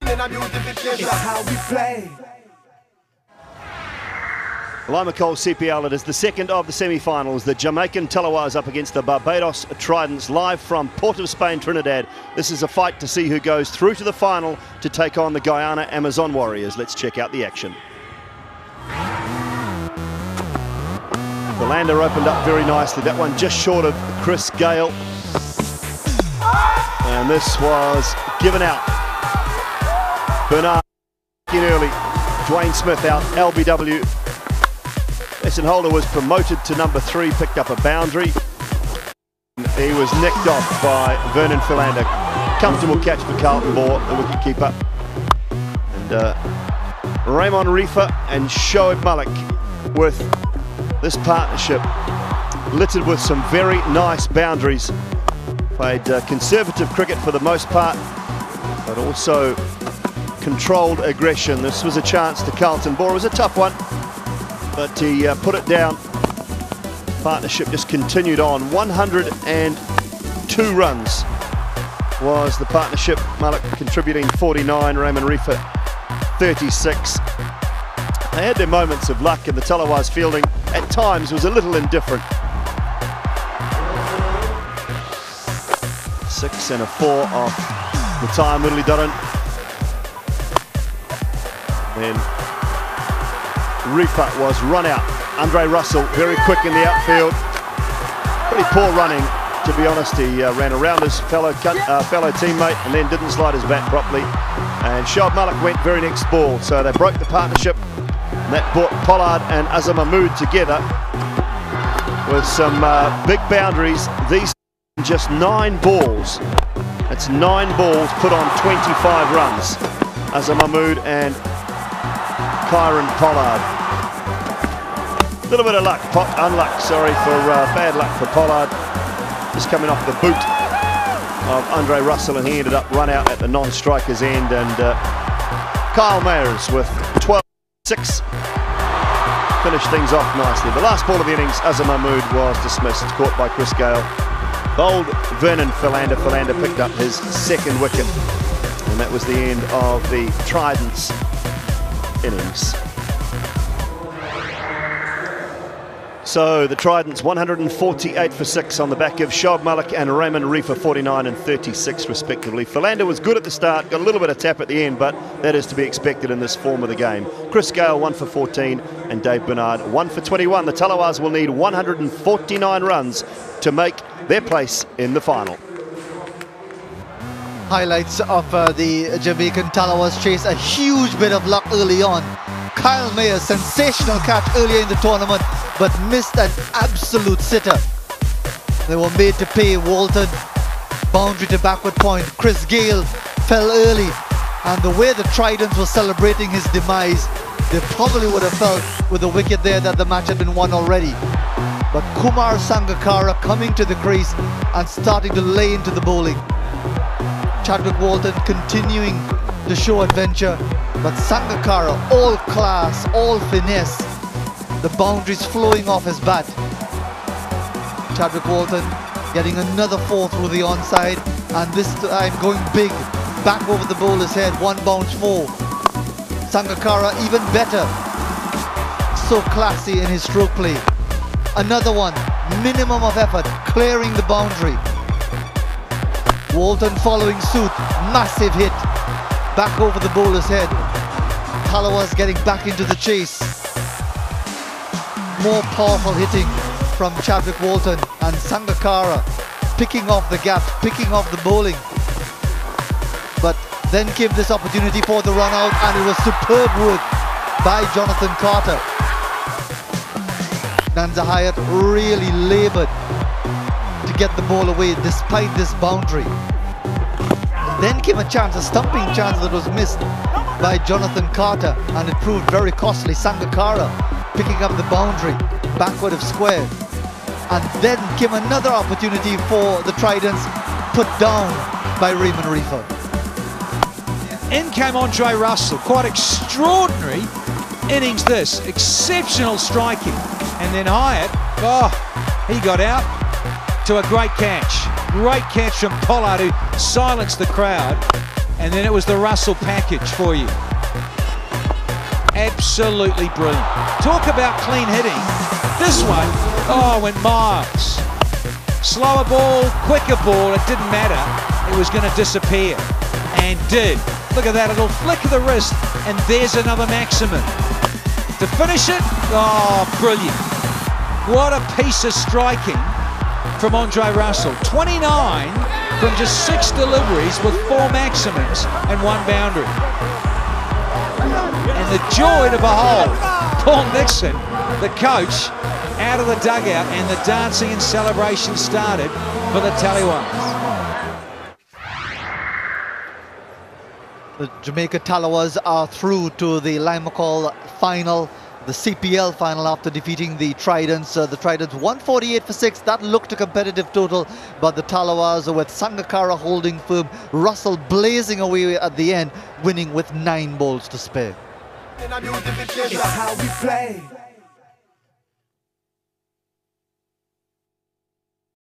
It's how we play. Lima Cole CPL, it is the second of the semi-finals. The Jamaican Tallawahs up against the Barbados Tridents, live from Port of Spain, Trinidad. This is a fight to see who goes through to the final to take on the Guyana Amazon Warriors. Let's check out the action. Philander opened up very nicely. That one just short of Chris Gale. And this was given out. Bernard in early. Dwayne Smith out, LBW. Jason Holder was promoted to number 3, picked up a boundary. He was nicked off by Vernon Philander. Comfortable catch for Carlton Moore, the wicketkeeper. And Raymond Reefer and Shoaib Malik with this partnership littered with some very nice boundaries. Played conservative cricket for the most part, but also controlled aggression. This was a chance to Carlton Moore. It was a tough one, but he put it down. Partnership just continued on. 102 runs was the partnership. Malik contributing 49, Raymond Reefer 36. They had their moments of luck, and the Tallawahs fielding at times was a little indifferent. 6 and a 4 off Matthias Muralidharan. Then Reefer was run out. Andre Russell very quick in the outfield. Pretty poor running, to be honest. He ran around his fellow teammate and then didn't slide his bat properly. And Shoaib Malik went very next ball, so they broke the partnership. And that brought Pollard and Azam Mahmood together with some big boundaries. These just 9 balls. That's 9 balls put on 25 runs. Azam Mahmood and Kieron Pollard. A little bit of luck, bad luck for Pollard. Just coming off the boot of Andre Russell, and he ended up run out at the non-striker's end. And Kyle Mayers with 12-6 finished things off nicely. The last ball of the innings, Azam Mahmood was dismissed, caught by Chris Gale. Bowled Vernon Philander. Philander picked up his 2nd wicket, and that was the end of the Tridents innings. So the Tridents 148 for 6 on the back of Shoaib Malik and Raymond Reefer 49 and 36 respectively. Philander was good at the start, got a little bit of tap at the end, but that is to be expected in this form of the game. Chris Gale 1 for 14 and Dave Bernard 1 for 21. The Tallawahs will need 149 runs to make their place in the final. Highlights of the Jamaican Tallawahs chase. A huge bit of luck early on. Kyle Mayers, sensational catch earlier in the tournament, but missed an absolute sitter. They were made to pay. Walton, boundary to backward point. Chris Gale fell early, and the way the Tridents were celebrating his demise, they probably would have felt with a wicket there that the match had been won already. But Kumar Sangakkara coming to the crease and starting to lay into the bowling. Chadwick Walton continuing to show adventure, but Sangakkara, all class, all finesse, the boundaries flowing off his bat. Chadwick Walton getting another 4 through the onside, and this time going big, back over the bowler's head, 1 bounce 4. Sangakkara even better, so classy in his stroke play. Another one, minimum of effort, clearing the boundary. Walton following suit, massive hit, back over the bowler's head. Tallawahs getting back into the chase. More powerful hitting from Chadwick Walton, and Sangakkara picking off the gaps, picking off the bowling. But then came this opportunity for the run out, and it was superb work by Jonathan Carter. Nanza Hyatt really laboured to get the ball away despite this boundary. Then came a chance, a stumping chance that was missed by Jonathan Carter, and it proved very costly. Sangakkara picking up the boundary, backward of square. And then came another opportunity for the Tridents, put down by Raymond Reefer. In came Andre Russell, quite extraordinary innings this, exceptional striking. And then Hyatt, he got out to a great catch from Pollard, who silenced the crowd. And then it was the Russell package for you. Absolutely brilliant. Talk about clean hitting. This one, oh, went miles. Slower ball, quicker ball, it didn't matter. It was going to disappear. And did. Look at that little flick of the wrist, and there's another maximum. To finish it, oh, brilliant. What a piece of striking from Andre Russell. 29 from just 6 deliveries with 4 maximums and 1 boundary. And the joy to behold, Paul Nixon, the coach, out of the dugout, and the dancing and celebration started for the Taliwans. The Jamaica Tallawahs are through to the Limacol final, the CPL final, after defeating the Tridents. The Tridents 148 for 6. That looked a competitive total, but the Tallawahs, with Sangakkara holding firm, Russell blazing away at the end, winning with 9 balls to spare. It's how we play.